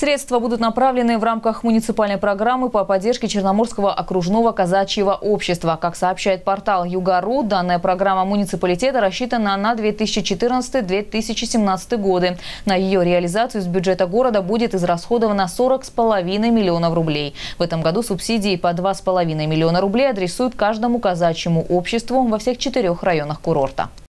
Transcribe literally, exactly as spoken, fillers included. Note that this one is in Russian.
Средства будут направлены в рамках муниципальной программы по поддержке Черноморского окружного казачьего общества. Как сообщает портал Юга.ру, данная программа муниципалитета рассчитана на две тысячи четырнадцатый — две тысячи семнадцатый годы. На ее реализацию из бюджета города будет израсходовано сорок с половиной миллионов рублей. В этом году субсидии по два с половиной миллиона рублей адресуют каждому казачьему обществу во всех четырех районах курорта.